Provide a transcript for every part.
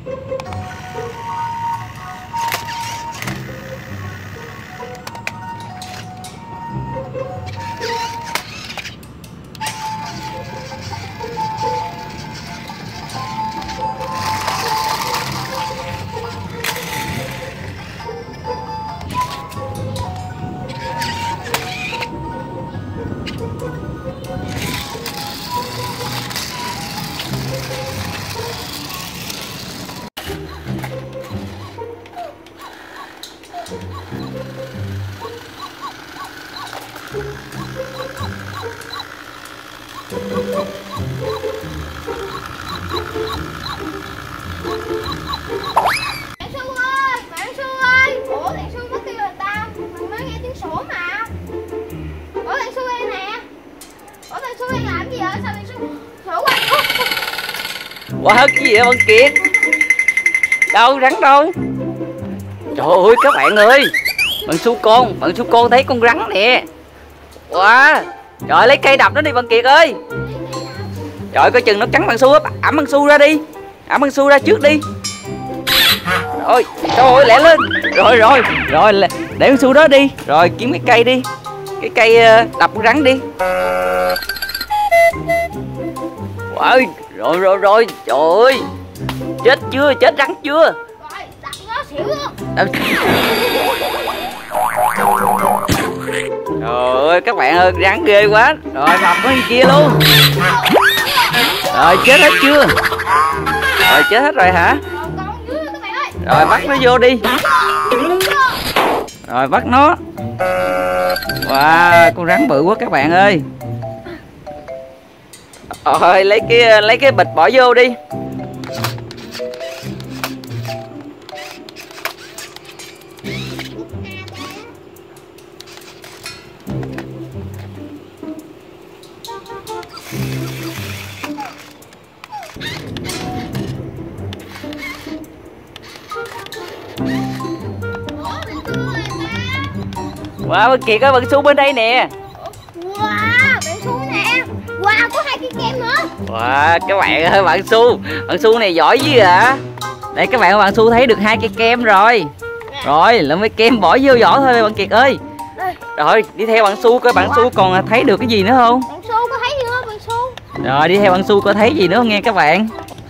Wow, cái gì vậy Văn Kiệt? Đâu, rắn đâu? Trời ơi các bạn ơi, bạn Su con thấy con rắn nè. Wow, trời lấy cây đập nó đi Văn Kiệt ơi. Trời coi chừng nó cắn bạn Su á, ẵm bạn Su ra đi. Ẵm bạn Su ra trước đi. Rồi, trời ơi lẹ lên. Rồi để bạn Su đó đi. Rồi kiếm cái cây đi. Cái cây đập con rắn đi. Wow, rồi, trời ơi. Chết chưa, chết rắn chưa? Rồi, đập nó xỉu luôn. Trời ơi các bạn ơi, rắn ghê quá. Rồi mập nó kia luôn. Rồi chết hết chưa? Rồi chết hết rồi hả? Rồi bắt nó vô đi. Rồi bắt nó. Wow, con rắn bự quá các bạn ơi. Rồi lấy cái bịch bỏ vô đi. Wow, Văn Kiệt ơi, bạn Su bên đây nè. Wow, bạn Su nè. Wow, có 2 cây kem nữa. Wow, các bạn ơi, bạn Su này giỏi dữ ạ. Đây các bạn, bạn Su thấy được 2 cây kem rồi. Rồi, lấy mấy kem bỏ vô vỏ thôi bạn Kiệt ơi. Rồi, đi theo bạn Su coi bạn Su còn thấy được cái gì nữa không? Bạn Su có thấy gì không bạn Su? Rồi, đi theo bạn Su có thấy gì nữa không nghe các bạn?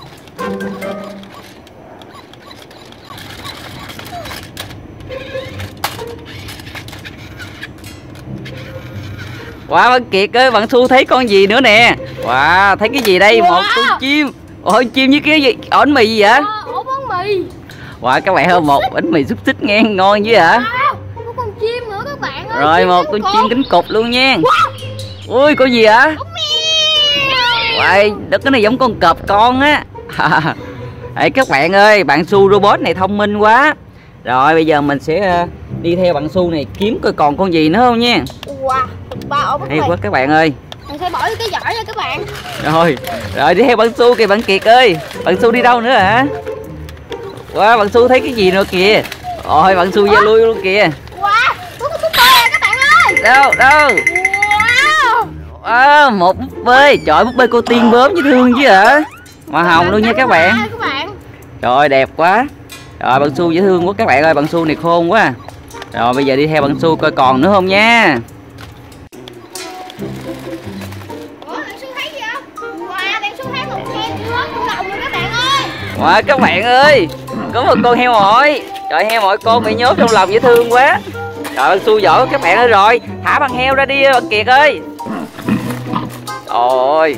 Wow, bạn Kiệt ơi, bạn Su thấy con gì nữa nè. Wow, thấy cái gì đây? Một con chim. Ôi, chim với cái gì? Bánh mì gì vậy? Ổ bánh mì. Wow, các bạn ơi, một bánh mì xúc xích nghe ngon dữ hả? Có con chim nữa các bạn ơi. Rồi, một con chim cánh cụt luôn nha. Ui, con gì hả? Wow, cái này giống con cọp con á. Đấy, các bạn ơi, bạn Su robot này thông minh quá. Rồi, bây giờ mình sẽ đi theo bạn Su này kiếm coi còn con gì nữa không nha. Wow, 3 ổ bánh mì. Hay quá các bạn ơi. Mình sẽ bỏ vô cái giỏ nha các bạn. Rồi đi theo bạn Su kìa bạn Kiệt ơi. Bạn Su đi đâu nữa hả? Wow, bạn Su thấy cái gì nữa kìa. Rồi bạn Su ra lui luôn kìa. Wow, có búp bê à các bạn ơi. Đâu? Wow. Wow, một búp bê. Trời, búp bê cô Tiên bướm với thương chứ hả? Màu hồng luôn nha các bạn. Trời, đẹp quá. Rồi bạn Su dễ thương quá các bạn ơi, bạn Su này khôn quá. Rồi bây giờ đi theo bạn Su coi còn nữa không nha. Wow, các bạn ơi, có một con heo mồi. Trời, heo mồi con bị nhốt trong lòng dễ thương quá. Trời, bạn Su giỏi các bạn ơi. Rồi thả con heo ra đi bạn Kiệt ơi. Rồi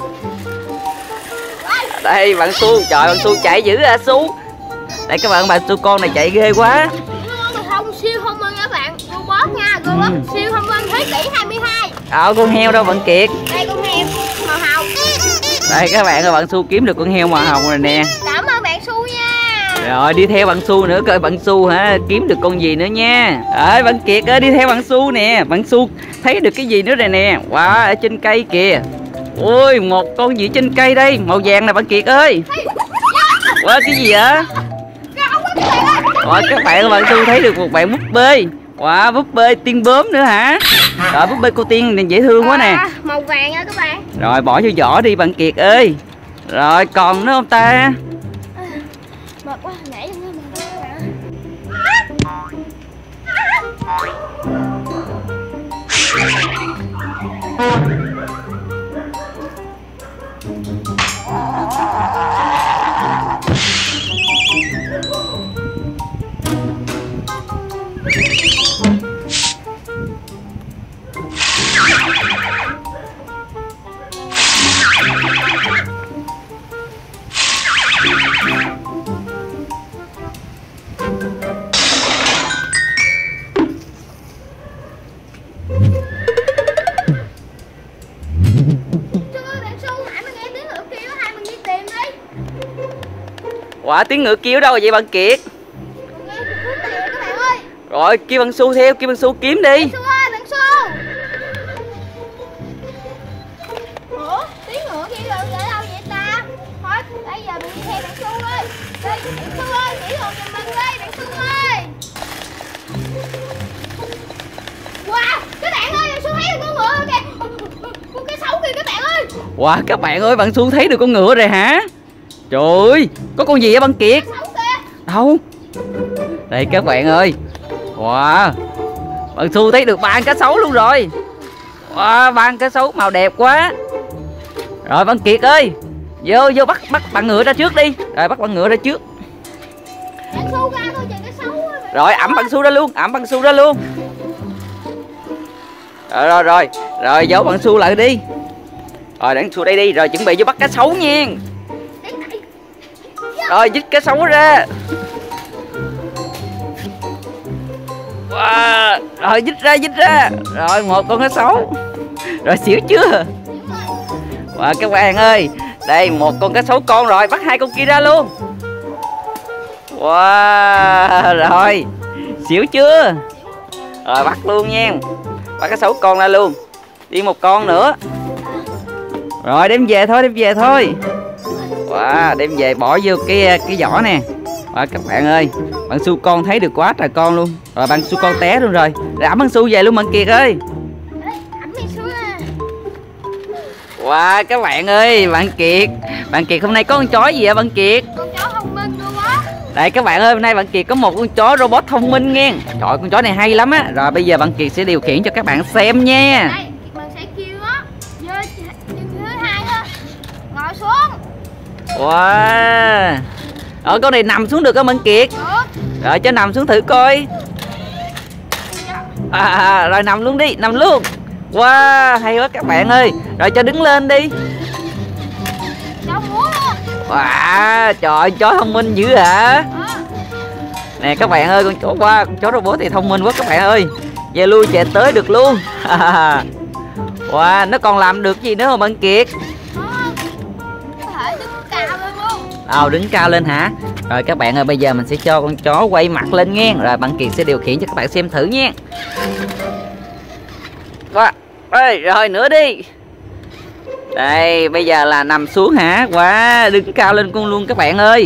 đây bạn Su. Trời, bạn Su chạy dữ à Su. Đây các bạn Su con này chạy ghê quá. Không siêu thông minh các bạn. Robot nha, robot siêu thông minh thế kỷ 22. Con heo đâu bạn Kiệt? Đây con heo màu hồng. Đây các bạn ơi, bạn Su kiếm được con heo màu hồng rồi nè. Cảm ơn bạn Su nha. Rồi đi theo bạn Su nữa coi bạn Su hả kiếm được con gì nữa nha. Rồi bạn Kiệt ơi, đi theo bạn Su nè. Bạn Su thấy được cái gì nữa này nè. Wow, ở trên cây kìa. Ôi, một con gì trên cây đây, màu vàng nè bạn Kiệt ơi. Wow, cái gì vậy? Wow, các bạn ơi, bạn Su thấy được một bạn búp bê. Wow, búp bê tiên bướm nữa hả? Rồi búp bê cô Tiên này dễ thương quá nè. Màu vàng nha các bạn. Rồi bỏ vô vỏ đi bạn Kiệt ơi. Rồi còn nữa không ta? Mệt quá, nhảy vô mình các bạn. Quả tiếng ngựa kêu đâu vậy bạn Kiệt? Rồi kêu bằng Su theo, kêu bằng Su kiếm đi. Su ơi, bạn Su. Ủa, tiếng ngựa kêu đâu vậy ta? Thôi, bây giờ mình đi theo bạn Su ơi. Bạn Su ơi, chỉ đường giùm mình đi, bạn Su ơi. Wow, các bạn ơi, bạn Su thấy được con ngựa kìa. Con cái xấu kìa các bạn ơi. Wow, các bạn ơi, bạn Su thấy được con ngựa rồi hả? Trời ơi, có con gì vậy bạn Kiệt? Đâu? Đây các bạn ơi. Wow, bạn Su thấy được 3 cá sấu luôn rồi. Wow, 3 cá sấu màu đẹp quá. Rồi bạn Kiệt ơi, vô bắt bạn ngựa ra trước đi. Rồi bắt bạn ngựa ra trước. Bạn Su ra thôi, chờ cá sấu. Rồi ẵm bạn Su ra luôn, ẵm bạn Su ra luôn. Rồi giấu bạn Su lại đi. Rồi để Su đây đi, rồi chuẩn bị vô bắt cá sấu nha. Rồi dứt cá sấu ra. Wow. Rồi dứt ra. Rồi một con cá sấu. Rồi xỉu chưa? Wow, các bạn ơi, đây một con cá sấu con rồi, bắt 2 con kia ra luôn. Wow, rồi xỉu chưa? Rồi bắt luôn nha. Bắt cá sấu con ra luôn. Đi một con nữa. Rồi đem về thôi. Wow, đem về bỏ vô cái vỏ nè. Wow, các bạn ơi, bạn Su con thấy được quá trời con luôn. Rồi bạn Su con té luôn rồi. Rồi ẵm bạn Su về luôn bạn Kiệt ơi. Wow, các bạn ơi, bạn Kiệt hôm nay có con chó gì vậy bạn Kiệt? Con chó thông minh luôn á. Đây các bạn ơi, hôm nay bạn Kiệt có một con chó robot thông minh nha. Trời ơi, con chó này hay lắm á. Rồi bây giờ bạn Kiệt sẽ điều khiển cho các bạn xem nha. Đây, mình sẽ kêu á, vô thứ 2 á, ngồi xuống. Wow. Ở con này nằm xuống được không bạn Kiệt? Được. Rồi cho nằm xuống thử coi. Rồi nằm luôn đi, nằm luôn. Wow, hay quá các bạn ơi. Rồi cho đứng lên đi. Đâu muốn luôn. Wow, trời ơi, chó thông minh dữ hả? Nè các bạn ơi, con chó robot thì thông minh quá các bạn ơi. Về lui chạy tới được luôn. Wow, nó còn làm được gì nữa không bạn Kiệt? Có thể đứng cao lên luôn. Đứng cao lên hả? Rồi các bạn ơi, bây giờ mình sẽ cho con chó quay mặt lên nghe. Rồi bạn Kiệt sẽ điều khiển cho các bạn xem thử nha. Rồi nữa đi. Đây, bây giờ là nằm xuống hả? Wow, đứng cao lên con luôn các bạn ơi.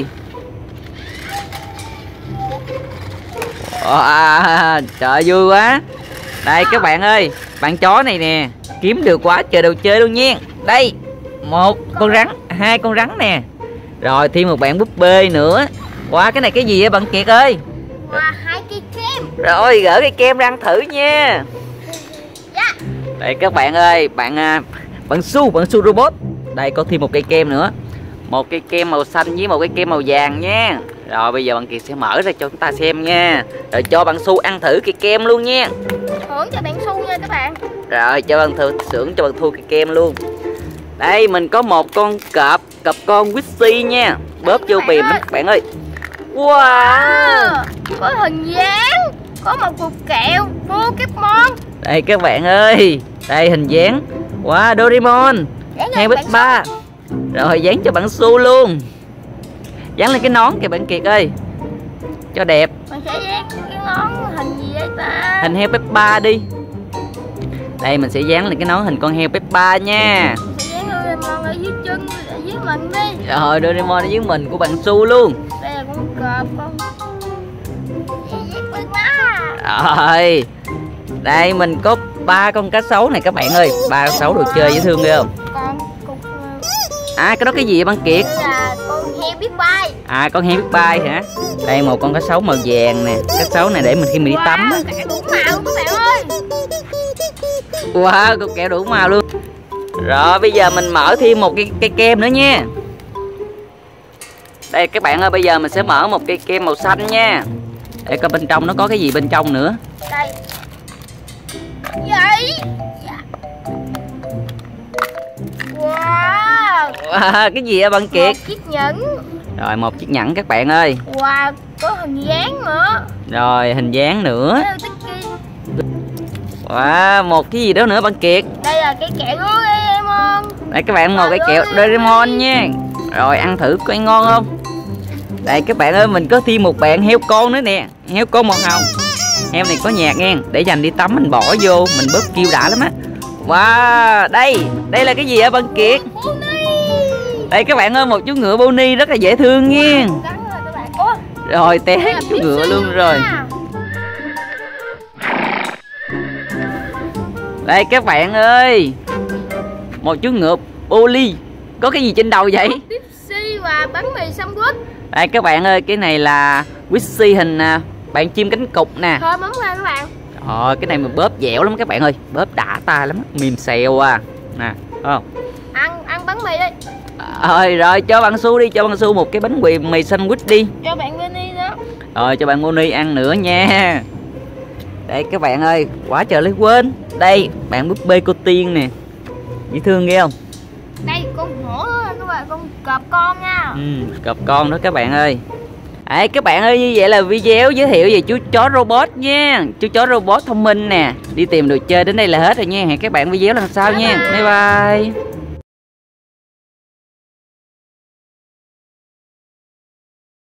Trời vui quá. Đây các bạn ơi, bạn chó này nè, kiếm được quá trời đồ chơi luôn nha. Đây, 1 con rắn, 2 con rắn nè. Rồi thêm một bạn búp bê nữa. Wow, cái này cái gì vậy bạn Kiệt ơi? Wow, 2 cây kem. Rồi gỡ cái kem ra ăn thử nha. Dạ. Đây các bạn ơi, bạn Su robot. Đây có thêm một cây kem nữa. Một cây kem màu xanh với một cây kem màu vàng nha. Rồi bây giờ bạn Kiệt sẽ mở ra cho chúng ta xem nha. Rồi cho bạn Su ăn thử cây kem luôn nha. Thưởng cho bạn Su nha các bạn. Rồi cho bạn thưởng cho bạn Thu cây kem luôn. Đây mình có một con cọp con Wixi nha. Bóp vô bìm đó các bạn ơi. Wow, có hình dáng, có một cục kẹo Pokemon. Đây các bạn ơi, đây hình dáng. Wow, Doraemon, Heo Peppa. Rồi dán cho bạn Su luôn. Dán lên cái nón kìa bạn Kiệt ơi, cho đẹp. Mình sẽ dán cái nón hình gì vậy ta? Hình heo Peppa đi. Đây mình sẽ dán lên cái nón hình con heo Peppa nha. Mình sẽ dán Doraemon ở dưới chân, ở dưới mình đi. Rồi Doraemon ở dưới mình của bạn Su luôn. Đây là con cọp, con dán bên má. Rồi đây mình có 3 con cá sấu này các bạn ơi. 3 con sấu đồ chơi dễ thương ghê không? Còn cục cái đó cái gì vậy bạn Kiệt? đây là con heo hen biết bay. À, con hen biết bay hả? Đây một con cá sấu màu vàng nè. Cá sấu này để mình khi mình đi tắm á. Kẹo đủ màu các bạn ơi. Wow, cục kẹo đủ màu luôn. Rồi bây giờ mình mở thêm một cây kem nữa nha. Đây các bạn ơi, bây giờ mình sẽ mở một cây kem màu xanh nha. Để coi bên trong nó có cái gì bên trong nữa. Đây. Vậy. Wow. Wow, cái gì vậy bạn Kiệt? Một chiếc nhẫn. Rồi một chiếc nhẫn các bạn ơi. Wow, có hình dáng nữa. Rồi hình dáng nữa. Wow, một cái gì đó nữa bạn Kiệt. Đây là cái kẹo Doraemon. Đây các bạn, một cái kẹo Doraemon nha. Rồi ăn thử coi ngon không. Đây các bạn ơi, mình có thêm một bạn heo con nữa nè. Heo con màu hồng. Heo này có nhạc nha, để dành đi tắm mình bỏ vô, mình bóp kêu đã lắm á. Wow, đây là cái gì hả bạn Kiệt? Đây các bạn ơi, một chú ngựa pony rất là dễ thương nha. Rồi té chú ngựa luôn rồi. Đây các bạn ơi, một chú ngựa pony. Có cái gì trên đầu vậy? Pepsi và bánh mì sandwich. Đây các bạn ơi, cái này là Wixi hình bạn chim cánh cụt nè. Thơm lắm nha các bạn. Rồi cái này mình bóp dẻo lắm các bạn ơi, bóp đã tay lắm, mềm xèo à. Nè, không? Ăn bánh mì đi. Rồi cho bạn Su đi, cho bạn Su một cái bánh mì sandwich đi. Cho bạn Benny đó. Rồi cho bạn Moni ăn nữa nha. Đây các bạn ơi, quá trời lấy quên. Đây, bạn búp bê cô Tiên nè. Dễ thương ghê không? Đây con hổ đó các bạn, con cọp con nha. Cọp con đó các bạn ơi. Đấy các bạn ơi, như vậy là video giới thiệu về chú chó robot nha. Chú chó robot thông minh nè. Đi tìm đồ chơi đến đây là hết rồi nha. Hẹn các bạn video lần sau nha. Bye bye.